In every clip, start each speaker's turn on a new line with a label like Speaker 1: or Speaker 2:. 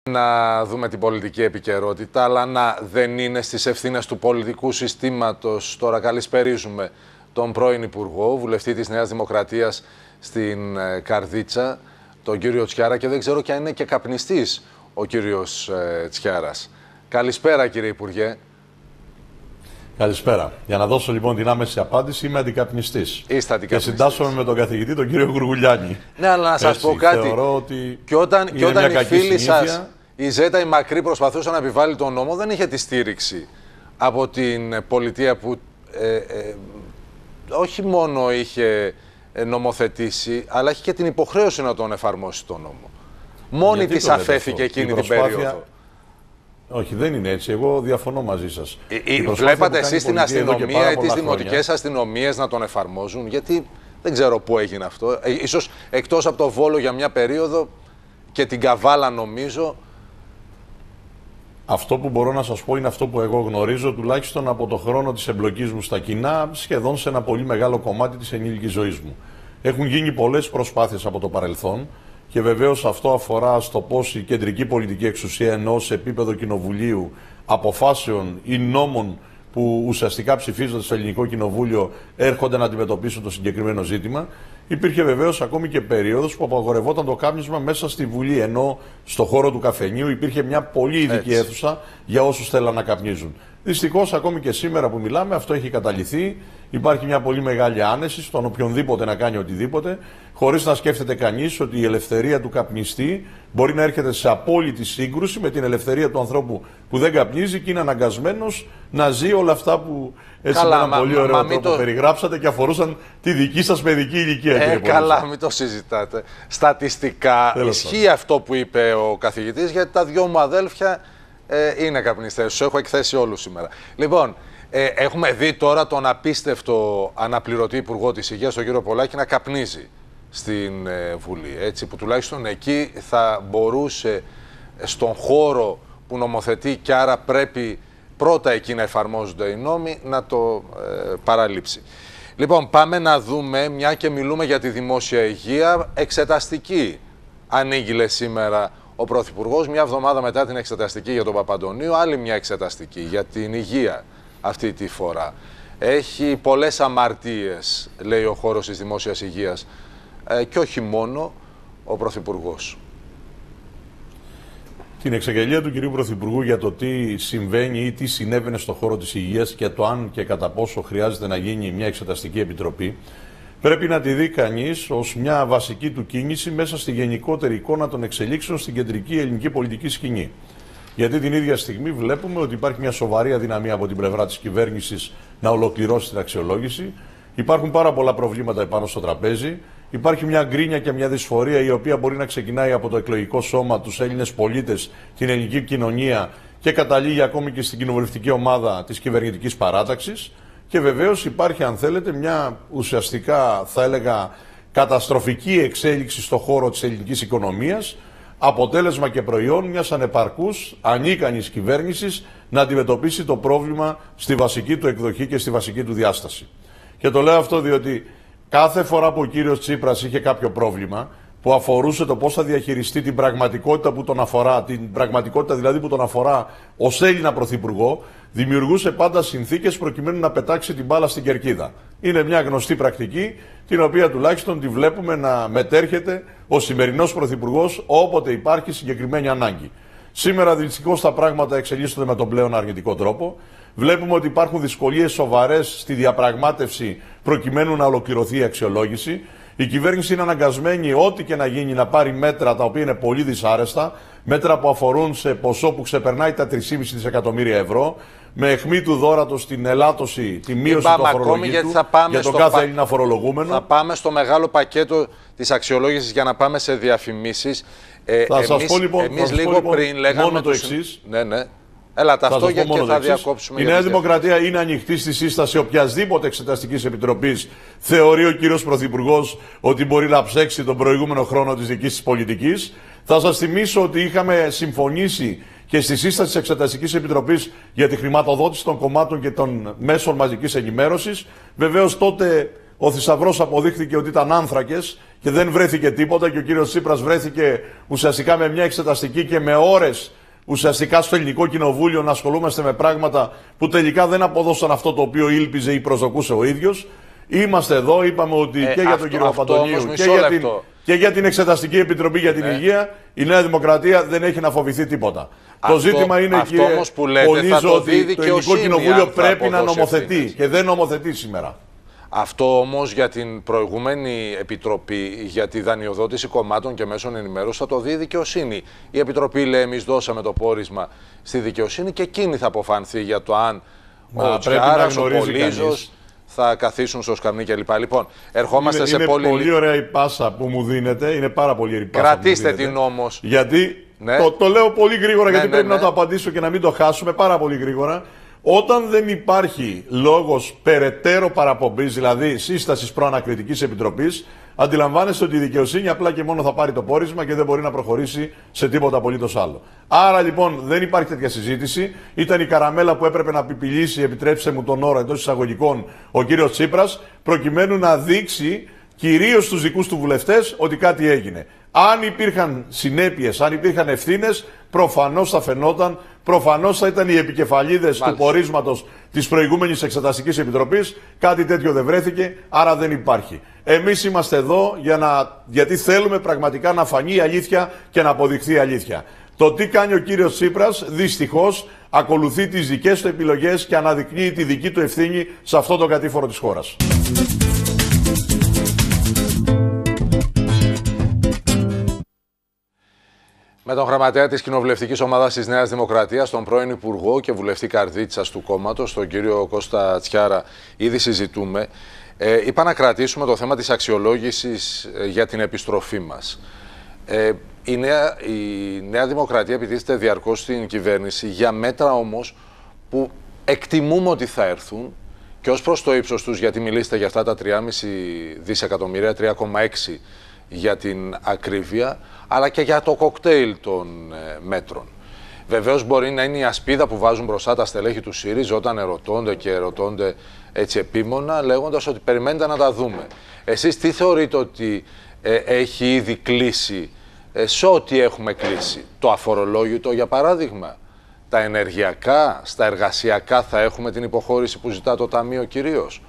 Speaker 1: Να δούμε την πολιτική επικαιρότητα, αλλά να δεν είναι στις ευθύνες του πολιτικού συστήματος. Τώρα καλησπερίζουμε τον πρώην Υπουργό, βουλευτή της Νέας Δημοκρατίας στην Καρδίτσα, τον κύριο Τσιάρα, και δεν ξέρω και αν είναι και καπνιστής ο κύριος Τσιάρας. Καλησπέρα, κύριε Υπουργέ.
Speaker 2: Καλησπέρα. Για να δώσω λοιπόν την άμεση απάντηση, είμαι αντικαπνιστής.
Speaker 1: Είστε αντικαπνιστής.
Speaker 2: Και συντάσσομαι με τον καθηγητή, τον κύριο Γουργουλιάνη.
Speaker 1: Ναι, αλλά να σας πω κάτι.
Speaker 2: Θεωρώ ότι
Speaker 1: και όταν οι φίλοι σας,
Speaker 2: η
Speaker 1: Ζέτα η Μακρύ, προσπαθούσε να επιβάλλει τον νόμο, δεν είχε τη στήριξη από την πολιτεία που όχι μόνο είχε νομοθετήσει, αλλά έχει και την υποχρέωση να τον εφαρμόσει τον νόμο. Μόνη της αφέθηκε εκείνη την περίοδο.
Speaker 2: Όχι, δεν είναι έτσι. Εγώ διαφωνώ μαζί σας.
Speaker 1: Βλέπατε εσείς την αστυνομία ή τις δημοτικές αστυνομίες να τον εφαρμόζουν? Γιατί δεν ξέρω πού έγινε αυτό. Ίσως εκτός από το Βόλο για μια περίοδο και την Καβάλα, νομίζω.
Speaker 2: Αυτό που μπορώ να σας πω είναι αυτό που εγώ γνωρίζω, τουλάχιστον από το χρόνο της εμπλοκής μου στα κοινά, σχεδόν σε ένα πολύ μεγάλο κομμάτι της ενήλικης ζωής μου. Έχουν γίνει πολλές προσπάθειες από το παρελθόν. Και βεβαίως αυτό αφορά στο πώς η κεντρική πολιτική εξουσία, ενώ σε επίπεδο κοινοβουλίου, αποφάσεων ή νόμων που ουσιαστικά ψηφίζονται στο Ελληνικό Κοινοβούλιο, έρχονται να αντιμετωπίσουν το συγκεκριμένο ζήτημα. Υπήρχε βεβαίως ακόμη και περίοδος που απαγορευόταν το κάπνισμα μέσα στη Βουλή, ενώ στο χώρο του καφενείου υπήρχε μια πολύ ειδική αίθουσα για όσους θέλαν να καπνίζουν. Δυστυχώς, ακόμη και σήμερα που μιλάμε, αυτό έχει καταλυθεί. Υπάρχει μια πολύ μεγάλη άνεση στον οποιονδήποτε να κάνει οτιδήποτε, χωρίς να σκέφτεται κανείς ότι η ελευθερία του καπνιστή μπορεί να έρχεται σε απόλυτη σύγκρουση με την ελευθερία του ανθρώπου που δεν καπνίζει και είναι αναγκασμένος να ζει όλα αυτά που έτσι με έναν πολύ ωραίο τρόπο περιγράψατε και αφορούσαν τη δική σας παιδική ηλικία.
Speaker 1: Καλά, μην το συζητάτε. Στατιστικά ισχύει αυτό που είπε ο καθηγητής, γιατί τα δυο μου αδέλφια είναι καπνιστές. Τους έχω εκθέσει όλους σήμερα. Λοιπόν, έχουμε δει τώρα τον απίστευτο αναπληρωτή υπουργό της Υγείας, τον κύριο Πολάκη, να καπνίζει στην Βουλή. Έτσι, που τουλάχιστον εκεί θα μπορούσε στον χώρο που νομοθετεί και άρα πρέπει πρώτα εκεί να εφαρμόζονται οι νόμοι, να το παραλείψει. Λοιπόν, πάμε να δούμε, μια και μιλούμε για τη δημόσια υγεία, εξεταστική ανήγγειλε σήμερα ο Πρωθυπουργός, μια εβδομάδα μετά την εξεταστική για τον Παπαντονίου, άλλη μια εξεταστική για την υγεία αυτή τη φορά. Έχει πολλές αμαρτίες, λέει ο χώρος της δημόσιας υγείας, και όχι μόνο ο Πρωθυπουργός.
Speaker 2: Την εξαγγελία του κυρίου Πρωθυπουργού για το τι συμβαίνει ή τι συνέβαινε στον χώρο της υγείας και το αν και κατά πόσο χρειάζεται να γίνει μια εξεταστική επιτροπή, πρέπει να τη δει κανείς ως μια βασική του κίνηση μέσα στη γενικότερη εικόνα των εξελίξεων στην κεντρική ελληνική πολιτική σκηνή. Γιατί την ίδια στιγμή βλέπουμε ότι υπάρχει μια σοβαρή αδυναμία από την πλευρά της κυβέρνησης να ολοκληρώσει την αξιολόγηση. Υπάρχουν πάρα πολλά προβλήματα επάνω στο τραπέζι. Υπάρχει μια γκρίνια και μια δυσφορία η οποία μπορεί να ξεκινάει από το εκλογικό σώμα, τους Έλληνες πολίτες, την ελληνική κοινωνία και καταλήγει ακόμη και στην κοινοβουλευτική ομάδα της κυβερνητικής παράταξης. Και βεβαίως υπάρχει, αν θέλετε, μια ουσιαστικά, θα έλεγα, καταστροφική εξέλιξη στο χώρο της ελληνικής οικονομίας, αποτέλεσμα και προϊόν μιας ανεπαρκούς, ανίκανης κυβέρνησης να αντιμετωπίσει το πρόβλημα στη βασική του εκδοχή και στη βασική του διάσταση. Και το λέω αυτό διότι κάθε φορά που ο κύριος Τσίπρας είχε κάποιο πρόβλημα που αφορούσε το πώς θα διαχειριστεί την πραγματικότητα που τον αφορά, την πραγματικότητα δηλαδή που τον αφορά ως Έλληνα Πρωθυπουργό, δημιουργούσε πάντα συνθήκες προκειμένου να πετάξει την μπάλα στην κερκίδα. Είναι μια γνωστή πρακτική, την οποία τουλάχιστον τη βλέπουμε να μετέρχεται ο σημερινός Πρωθυπουργός όποτε υπάρχει συγκεκριμένη ανάγκη. Σήμερα δυστυχώς τα πράγματα εξελίσσονται με τον πλέον αρνητικό τρόπο. Βλέπουμε ότι υπάρχουν δυσκολίες σοβαρές στη διαπραγμάτευση προκειμένου να ολοκληρωθεί η αξιολόγηση. Η κυβέρνηση είναι αναγκασμένη ό,τι και να γίνει να πάρει μέτρα τα οποία είναι πολύ δυσάρεστα, μέτρα που αφορούν σε ποσό που ξεπερνάει τα 3,5 δισεκατομμύρια ευρώ, με αιχμή του δώρατος την ελάττωση, τη μείωση του φορολογικού για τον κάθε Έλληνα φορολογούμενο.
Speaker 1: Θα πάμε στο μεγάλο πακέτο της αξιολόγησης για να πάμε σε διαφημίσεις.
Speaker 2: Θα σας πω λοιπόν,
Speaker 1: πριν λέγαμε
Speaker 2: μόνο το εξής.
Speaker 1: Ναι. Έλα, αυτό και θα διακόψουμε.
Speaker 2: Η Νέα Δημοκρατία είναι ανοιχτή στη σύσταση οποιασδήποτε εξεταστικής επιτροπής θεωρεί ο κύριος Πρωθυπουργός ότι μπορεί να ψέξει τον προηγούμενο χρόνο της δικής της πολιτικής. Θα σας θυμίσω ότι είχαμε συμφωνήσει και στη σύσταση της Εξεταστικής Επιτροπής για τη χρηματοδότηση των κομμάτων και των μέσων μαζικής ενημέρωσης. Βεβαίως τότε Ο θησαυρός αποδείχθηκε ότι ήταν άνθρακες και δεν βρέθηκε τίποτα και ο κύριος Τσίπρας βρέθηκε ουσιαστικά με μια εξεταστική και με ώρες ουσιαστικά στο Ελληνικό Κοινοβούλιο να ασχολούμαστε με πράγματα που τελικά δεν αποδώσαν αυτό το οποίο ήλπιζε ή προσδοκούσε ο ίδιος. Είμαστε εδώ, είπαμε ότι και για τον κύριο Παπαντονίου και για την Εξεταστική Επιτροπή για την Υγεία η Νέα Δημοκρατία δεν έχει να φοβηθεί τίποτα. Το ζήτημα είναι, κύριε Πολύζο, ότι το Ελληνικό Κοινοβούλιο πρέπει να νομοθετεί και δεν νομοθετεί σήμερα.
Speaker 1: Αυτό όμως για την προηγούμενη Επιτροπή για τη δανειοδότηση κομμάτων και μέσων ενημέρωσης θα το δει η δικαιοσύνη. Η Επιτροπή λέει εμείς δώσαμε το πόρισμα στη δικαιοσύνη και εκείνη θα αποφανθεί για το αν ο Τσιάρας, ο Πολύζος θα καθίσουν στο σκαμνί κλπ. Λοιπόν, ερχόμαστε σε
Speaker 2: πολύ ωραία η πάσα που μου δίνετε, είναι πάρα πολύ ωραία η πάσα.
Speaker 1: Κρατήστε την όμως.
Speaker 2: Γιατί, το λέω πολύ γρήγορα γιατί πρέπει να το απαντήσω και να μην το χάσουμε πάρα πολύ γρήγορα. Όταν δεν υπάρχει λόγος περαιτέρω παραπομπής, δηλαδή σύστασης προανακριτικής επιτροπής, αντιλαμβάνεστε ότι η δικαιοσύνη απλά και μόνο θα πάρει το πόρισμα και δεν μπορεί να προχωρήσει σε τίποτα απολύτως άλλο. Άρα λοιπόν δεν υπάρχει τέτοια συζήτηση. Ήταν η καραμέλα που έπρεπε να πιπιλήσει, επιτρέψτε μου τον όρο εντός εισαγωγικών, ο κύριος Τσίπρας, προκειμένου να δείξει κυρίως στους δικούς του βουλευτές ότι κάτι έγινε. Αν υπήρχαν συνέπειες, αν υπήρχαν ευθύνες, προφανώς θα φαινόταν, προφανώς θα ήταν οι επικεφαλίδες του πορίσματος της προηγούμενης Εξεταστικής Επιτροπής. Κάτι τέτοιο δεν βρέθηκε, άρα δεν υπάρχει. Εμείς είμαστε εδώ γιατί θέλουμε πραγματικά να φανεί η αλήθεια και να αποδειχθεί η αλήθεια. Το τι κάνει ο κύριος Τσίπρας, δυστυχώς, ακολουθεί τις δικές του επιλογές και αναδεικνύει τη δική του ευθύνη σε αυτό το κατήφορο της χώρας.
Speaker 1: Με τον γραμματέα της Κοινοβουλευτικής Ομάδας της Νέας Δημοκρατίας, τον πρώην Υπουργό και βουλευτή Καρδίτσας του κόμματος, τον κύριο Κώστα Τσιάρα, ήδη συζητούμε. Είπα να κρατήσουμε το θέμα της αξιολόγησης για την επιστροφή μας. Η Νέα Δημοκρατία επιτίθεται διαρκώς στην κυβέρνηση για μέτρα όμως που εκτιμούμε ότι θα έρθουν και ως προς το ύψος τους, γιατί μιλήσετε για αυτά τα 3,5 δισεκατομμύρια, 3,6 για την ακρίβεια, αλλά και για το κοκτέιλ των μέτρων. Βεβαίως μπορεί να είναι η ασπίδα που βάζουν μπροστά τα στελέχη του ΣΥΡΙΖΑ όταν ερωτώνται έτσι επίμονα, λέγοντας ότι περιμένετε να τα δούμε. Εσείς τι θεωρείτε ότι έχει ήδη κλείσει σε ό,τι έχουμε κλείσει? Το αφορολόγητο, για παράδειγμα, τα ενεργειακά, στα εργασιακά θα έχουμε την υποχώρηση που ζητά το Ταμείο κυρίως?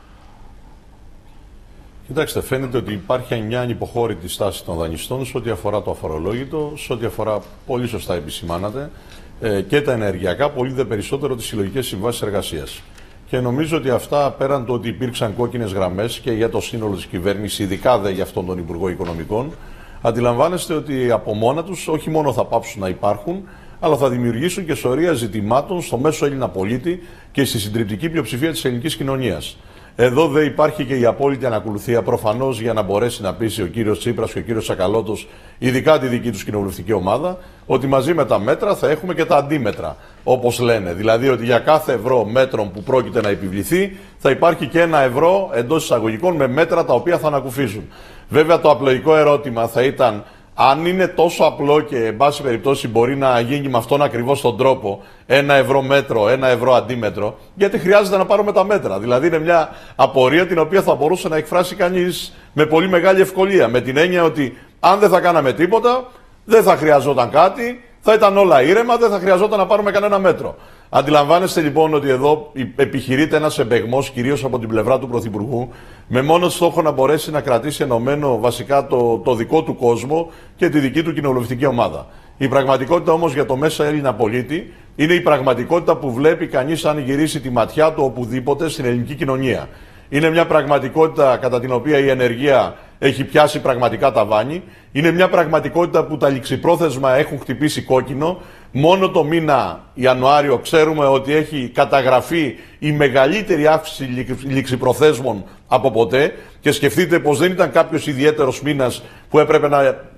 Speaker 2: Κοιτάξτε, φαίνεται ότι υπάρχει μια ανυποχώρητη στάση των δανειστών σε ό,τι αφορά το αφορολόγητο, σε ό,τι αφορά, πολύ σωστά επισημάνατε, και τα ενεργειακά, πολύ δε περισσότερο τις συλλογικές συμβάσεις εργασίας. Και νομίζω ότι αυτά, πέραν το ότι υπήρξαν κόκκινες γραμμές και για το σύνολο της κυβέρνησης, ειδικά δε για αυτόν τον Υπουργό Οικονομικών, αντιλαμβάνεστε ότι από μόνα τους όχι μόνο θα πάψουν να υπάρχουν, αλλά θα δημιουργήσουν και σωρία ζητημάτων στο μέσο Έλληνα πολίτη και στη συντριπτική πλειοψηφία της ελληνικής κοινωνίας. Εδώ δεν υπάρχει και η απόλυτη ανακολουθία προφανώς για να μπορέσει να πείσει ο κύριος Τσίπρας και ο κύριος Σακαλώτος, ειδικά τη δική τους κοινοβουλευτική ομάδα, ότι μαζί με τα μέτρα θα έχουμε και τα αντίμετρα, όπως λένε. Δηλαδή ότι για κάθε ευρώ μέτρων που πρόκειται να επιβληθεί θα υπάρχει και ένα ευρώ εντός εισαγωγικών με μέτρα τα οποία θα ανακουφίζουν. Βέβαια το απλοϊκό ερώτημα θα ήταν, αν είναι τόσο απλό και εν πάση περιπτώσει μπορεί να γίνει με αυτόν ακριβώς τον τρόπο, 1 ευρώ μέτρο, 1 ευρώ αντίμετρο, γιατί χρειάζεται να πάρουμε τα μέτρα. Δηλαδή είναι μια απορία την οποία θα μπορούσε να εκφράσει κανείς με πολύ μεγάλη ευκολία. Με την έννοια ότι αν δεν θα κάναμε τίποτα, δεν θα χρειαζόταν κάτι, θα ήταν όλα ήρεμα, δεν θα χρειαζόταν να πάρουμε κανένα μέτρο. Αντιλαμβάνεστε λοιπόν ότι εδώ επιχειρείται ένας εμπεγμός, κυρίως από την πλευρά του Πρωθυπουργού, με μόνο στόχο να μπορέσει να κρατήσει ενωμένο βασικά το δικό του κόσμο και τη δική του κοινοβουλευτική ομάδα. Η πραγματικότητα όμως για το μέσα Έλληνα πολίτη είναι η πραγματικότητα που βλέπει κανείς αν γυρίσει τη ματιά του οπουδήποτε στην ελληνική κοινωνία. Είναι μια πραγματικότητα κατά την οποία η ενεργεία έχει πιάσει πραγματικά ταβάνι. Είναι μια πραγματικότητα που τα ληξιπρόθεσμα έχουν χτυπήσει κόκκινο. Μόνο το μήνα Ιανουάριο ξέρουμε ότι έχει καταγραφεί η μεγαλύτερη αύξηση ληξιπροθέσμων από ποτέ. Και σκεφτείτε πως δεν ήταν κάποιος ιδιαίτερος μήνας που έπρεπε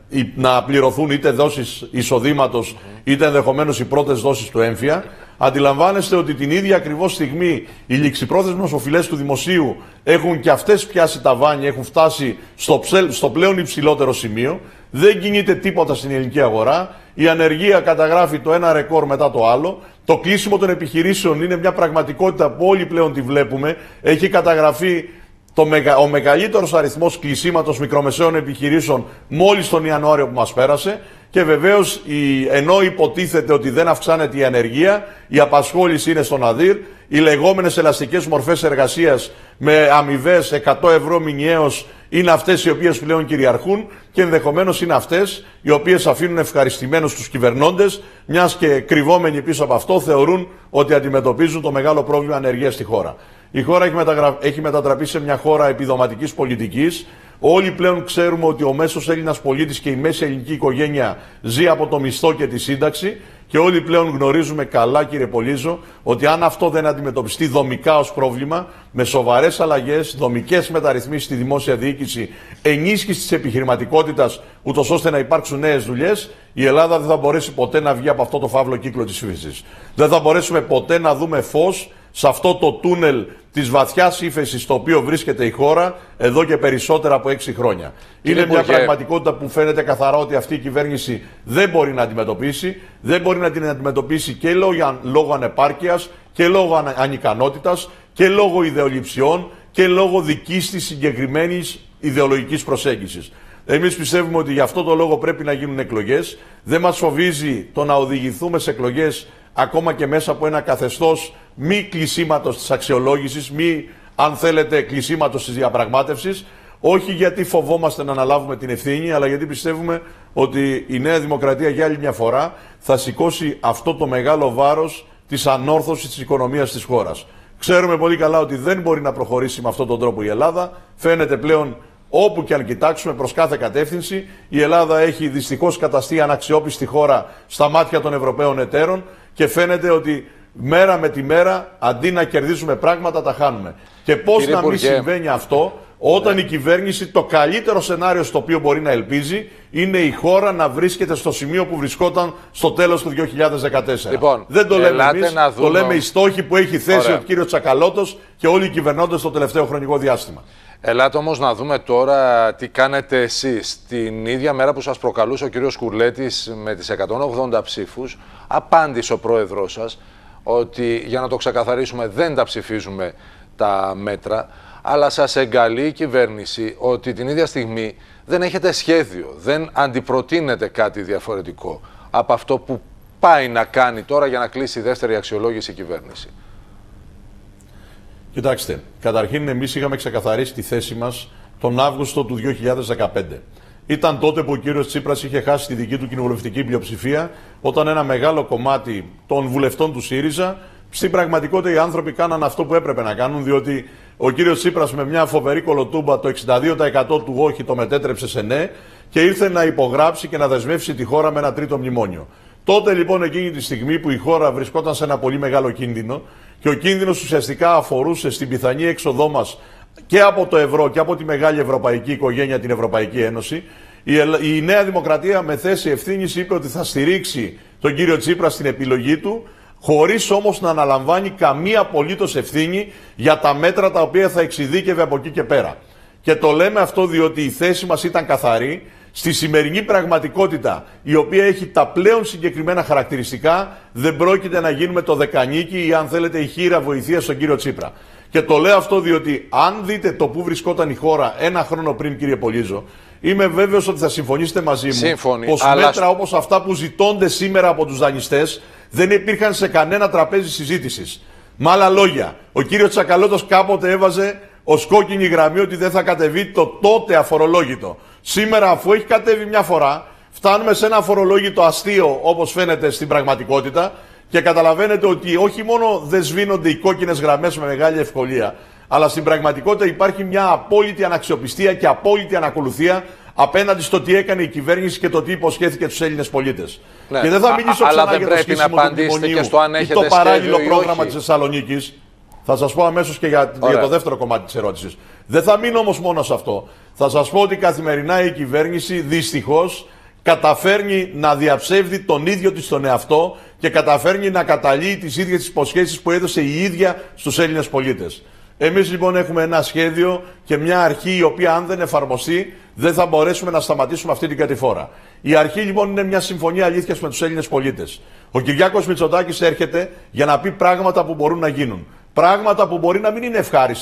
Speaker 2: να πληρωθούν είτε δόσεις εισοδήματος, είτε ενδεχομένως οι πρώτες δόσεις του έμφυα. Αντιλαμβάνεστε ότι την ίδια ακριβώς στιγμή οι ληξιπρόθεσμες οφειλές του δημοσίου έχουν και αυτές πιάσει ταβάνι, έχουν φτάσει στο πλέον υψηλότερο σημείο. Δεν κινείται τίποτα στην ελληνική αγορά. Η ανεργία καταγράφει το ένα ρεκόρ μετά το άλλο. Το κλείσιμο των επιχειρήσεων είναι μια πραγματικότητα που όλοι πλέον τη βλέπουμε. Έχει καταγραφεί ο μεγαλύτερος αριθμός κλεισίματος μικρομεσαίων επιχειρήσεων μόλις τον Ιανουάριο που μας πέρασε και βεβαίως ενώ υποτίθεται ότι δεν αυξάνεται η ανεργία, η απασχόληση είναι στον αδύρ, οι λεγόμενες ελαστικές μορφές εργασίας με αμοιβές 100 ευρώ μηνιαίως είναι αυτές οι οποίες πλέον κυριαρχούν και ενδεχομένως είναι αυτές οι οποίες αφήνουν ευχαριστημένους τους κυβερνώντες, μιας και κρυβόμενοι πίσω από αυτό θεωρούν ότι αντιμετωπίζουν το μεγάλο πρόβλημα ανεργίας στη χώρα. Η χώρα έχει μετατραπεί σε μια χώρα επιδοματικής πολιτικής. Όλοι πλέον ξέρουμε ότι ο μέσος Έλληνας πολίτης και η μέση ελληνική οικογένεια ζει από το μισθό και τη σύνταξη και όλοι πλέον γνωρίζουμε καλά, κύριε Πολύζο, ότι αν αυτό δεν αντιμετωπιστεί δομικά ως πρόβλημα, με σοβαρές αλλαγές, δομικές μεταρρυθμίσεις στη δημόσια διοίκηση, ενίσχυση της επιχειρηματικότητας, ούτως ώστε να υπάρξουν νέες δουλειές, η Ελλάδα δεν θα μπορέσει ποτέ να βγει από αυτό το φαύλο κύκλο της ύφεσης. Δεν θα μπορέσουμε ποτέ να δούμε φως σε αυτό το τούνελ της βαθιάς ύφεσης στο οποίο βρίσκεται η χώρα εδώ και περισσότερα από 6 χρόνια. Είναι μια πραγματικότητα που φαίνεται καθαρά ότι αυτή η κυβέρνηση δεν μπορεί να αντιμετωπίσει. Δεν μπορεί να την αντιμετωπίσει και λόγω ανεπάρκειας και λόγω ανικανότητας και λόγω ιδεολειψιών και λόγω δικής της συγκεκριμένης ιδεολογικής προσέγγισης. Εμείς πιστεύουμε ότι γι' αυτό το λόγο πρέπει να γίνουν εκλογές. Δεν μας φοβίζει το να οδηγηθούμε σε εκλογές ακόμα και μέσα από ένα καθεστώς μη κλεισίματος της αξιολόγησης, μη, αν θέλετε, κλεισίματος της διαπραγμάτευσης. Όχι γιατί φοβόμαστε να αναλάβουμε την ευθύνη, αλλά γιατί πιστεύουμε ότι η Νέα Δημοκρατία για άλλη μια φορά θα σηκώσει αυτό το μεγάλο βάρος της ανόρθωσης της οικονομίας της χώρας. Ξέρουμε πολύ καλά ότι δεν μπορεί να προχωρήσει με αυτόν τον τρόπο η Ελλάδα. Φαίνεται πλέον όπου και αν κοιτάξουμε προς κάθε κατεύθυνση, η Ελλάδα έχει δυστυχώς καταστεί αναξιόπιστη χώρα στα μάτια των Ευρωπαίων εταίρων και φαίνεται ότι μέρα με τη μέρα, αντί να κερδίζουμε πράγματα, τα χάνουμε. Και πώς να μην συμβαίνει αυτό, όταν η κυβέρνηση, το καλύτερο σενάριο στο οποίο μπορεί να ελπίζει, είναι η χώρα να βρίσκεται στο σημείο που βρισκόταν στο τέλος του 2014.
Speaker 1: Λοιπόν,
Speaker 2: δεν το λέμε εμείς, το λέμε οι στόχοι που έχει θέσει ο κύριος Τσακαλώτος και όλοι οι κυβερνώντες το τελευταίο χρονικό διάστημα.
Speaker 1: Ελάτε όμως να δούμε τώρα τι κάνετε εσείς. Την ίδια μέρα που σας προκαλούσε ο κύριος Κουρλέτης με τις 180 ψήφους, απάντησε ο πρόεδρός σας ότι, για να το ξεκαθαρίσουμε, δεν τα ψηφίζουμε τα μέτρα, αλλά σας εγκαλεί η κυβέρνηση ότι την ίδια στιγμή δεν έχετε σχέδιο, δεν αντιπροτείνετε κάτι διαφορετικό από αυτό που πάει να κάνει τώρα για να κλείσει η δεύτερη αξιολόγηση η κυβέρνηση.
Speaker 2: Κοιτάξτε, καταρχήν εμείς είχαμε ξεκαθαρίσει τη θέση μας τον Αύγουστο του 2015. Ήταν τότε που ο κύριος Τσίπρας είχε χάσει τη δική του κοινοβουλευτική πλειοψηφία, όταν ένα μεγάλο κομμάτι των βουλευτών του ΣΥΡΙΖΑ, στην πραγματικότητα οι άνθρωποι κάναν αυτό που έπρεπε να κάνουν, διότι ο κύριος Τσίπρας με μια φοβερή κολοτούμπα το 62% του όχι το μετέτρεψε σε ναι και ήρθε να υπογράψει και να δεσμεύσει τη χώρα με ένα τρίτο μνημόνιο. Τότε λοιπόν, εκείνη τη στιγμή που η χώρα βρισκόταν σε ένα πολύ μεγάλο κίνδυνο και ο κίνδυνος ουσιαστικά αφορούσε στην πιθανή έξοδό μας και από το ευρώ και από τη μεγάλη ευρωπαϊκή οικογένεια, την Ευρωπαϊκή Ένωση, η Νέα Δημοκρατία με θέση ευθύνης είπε ότι θα στηρίξει τον κύριο Τσίπρα στην επιλογή του, χωρίς όμως να αναλαμβάνει καμία απολύτως ευθύνη για τα μέτρα τα οποία θα εξειδίκευε από εκεί και πέρα. Και το λέμε αυτό διότι η θέση μας ήταν καθαρή. Στη σημερινή πραγματικότητα, η οποία έχει τα πλέον συγκεκριμένα χαρακτηριστικά, δεν πρόκειται να γίνουμε το δεκανίκι ή, αν θέλετε, η χείρα βοηθεία στον κύριο Τσίπρα. Και το λέω αυτό διότι, αν δείτε το που βρισκόταν η χώρα ένα χρόνο πριν, κύριε Πολύζο, είμαι βέβαιος ότι θα συμφωνήσετε μαζί μου πως μέτρα όπως αυτά που ζητώνται σήμερα από τους δανειστές δεν υπήρχαν σε κανένα τραπέζι συζήτησης. Με άλλα λόγια, ο κύριος Τσακαλώτος κάποτε έβαζε ως κόκκινη γραμμή ότι δεν θα κατεβεί το τότε αφορολόγητο. Σήμερα, αφού έχει κατέβει μια φορά, φτάνουμε σε ένα αφορολόγητο αστείο, όπως φαίνεται στην πραγματικότητα, και καταλαβαίνετε ότι όχι μόνο δεν σβήνονται οι κόκκινες γραμμές με μεγάλη ευκολία, αλλά στην πραγματικότητα υπάρχει μια απόλυτη αναξιοπιστία και απόλυτη ανακολουθία απέναντι στο τι έκανε η κυβέρνηση και το τι υποσχέθηκε στους Έλληνες πολίτες.
Speaker 1: Ναι.
Speaker 2: Και δεν θα μιλήσω ξανά για το
Speaker 1: σκίσιμο του μνημονίου
Speaker 2: ή το παράλληλο πρόγραμμα της Θεσσαλονίκης. Θα σας πω αμέσως και για το δεύτερο κομμάτι της ερώτησης. Δεν θα μείνω όμως μόνο σε αυτό. Θα σας πω ότι καθημερινά η κυβέρνηση δυστυχώς καταφέρνει να διαψεύδει τον ίδιο της τον εαυτό και καταφέρνει να καταλύει τις ίδιες τις υποσχέσεις που έδωσε η ίδια στους Έλληνες πολίτες. Εμείς λοιπόν έχουμε ένα σχέδιο και μια αρχή η οποία, αν δεν εφαρμοστεί, δεν θα μπορέσουμε να σταματήσουμε αυτή την κατηφόρα. Η αρχή λοιπόν είναι μια συμφωνία αλήθειας με τους Έλληνες πολίτες. Ο Κυριάκος Μητσοτάκης έρχεται για να πει πράγματα που μπορούν να γίνουν. Πράγματα που μπορεί να μην είναι ευχάριστα.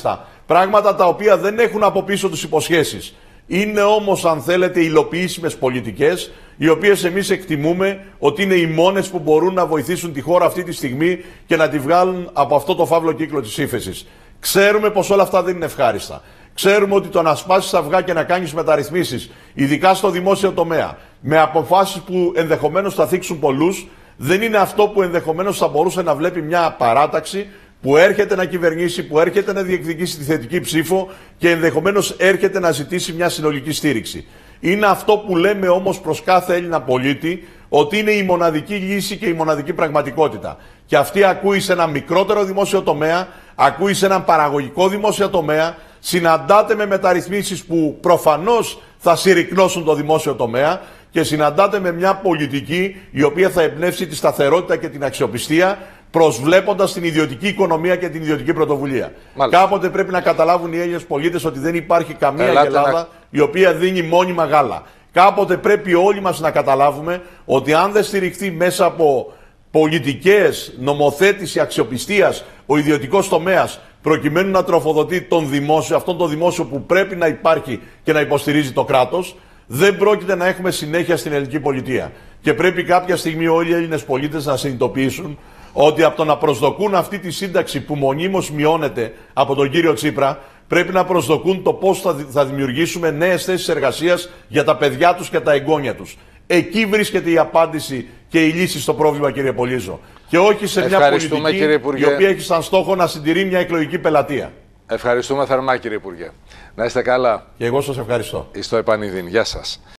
Speaker 2: Πράγματα τα οποία δεν έχουν από πίσω τους υποσχέσεις. Είναι όμως, αν θέλετε, υλοποιήσιμες πολιτικές, οι οποίες εμείς εκτιμούμε ότι είναι οι μόνες που μπορούν να βοηθήσουν τη χώρα αυτή τη στιγμή και να τη βγάλουν από αυτό το φαύλο κύκλο της ύφεσης. Ξέρουμε πως όλα αυτά δεν είναι ευχάριστα. Ξέρουμε ότι το να σπάσεις αυγά και να κάνεις μεταρρυθμίσεις, ειδικά στο δημόσιο τομέα, με αποφάσεις που ενδεχομένως θα θίξουν πολλούς, δεν είναι αυτό που ενδεχομένως θα μπορούσε να βλέπει μια παράταξη που έρχεται να κυβερνήσει, που έρχεται να διεκδικήσει τη θετική ψήφο και ενδεχομένως έρχεται να ζητήσει μια συνολική στήριξη. Είναι αυτό που λέμε όμως προς κάθε Έλληνα πολίτη, ότι είναι η μοναδική λύση και η μοναδική πραγματικότητα. Και αυτή ακούει σε ένα μικρότερο δημόσιο τομέα, ακούει σε έναν παραγωγικό δημόσιο τομέα, συναντάται με μεταρρυθμίσεις που προφανώς θα συρρικνώσουν το δημόσιο τομέα και συναντάται με μια πολιτική η οποία θα εμπνεύσει τη σταθερότητα και την αξιοπιστία, προσβλέποντας την ιδιωτική οικονομία και την ιδιωτική πρωτοβουλία. Μάλιστα. Κάποτε πρέπει να καταλάβουν οι Έλληνες πολίτες ότι δεν υπάρχει καμία Ελλάδα η οποία δίνει μόνιμα γάλα. Κάποτε πρέπει όλοι μας να καταλάβουμε ότι αν δεν στηριχθεί μέσα από πολιτικές, νομοθέτηση, αξιοπιστίας ο ιδιωτικός τομέας προκειμένου να τροφοδοτεί τον δημόσιο, αυτόν τον δημόσιο που πρέπει να υπάρχει και να υποστηρίζει το κράτος, δεν πρόκειται να έχουμε συνέχεια στην ελληνική πολιτεία. Και πρέπει κάποια στιγμή όλοι οι Έλληνες πολίτες να συνειδητοποιήσουν ότι από το να προσδοκούν αυτή τη σύνταξη που μονίμως μειώνεται από τον κύριο Τσίπρα, πρέπει να προσδοκούν το πώς θα δημιουργήσουμε νέες θέσεις εργασίας για τα παιδιά τους και τα εγγόνια τους. Εκεί βρίσκεται η απάντηση και η λύση στο πρόβλημα, κύριε Πολύζο. Και όχι σε μια πολιτική η οποία έχει σαν στόχο να συντηρεί μια εκλογική πελατεία.
Speaker 1: Ευχαριστούμε θερμά, κύριε Υπουργέ. Να είστε καλά.
Speaker 2: Και εγώ σας ευχαριστώ.
Speaker 1: Στο επανειδήν. Γεια σας.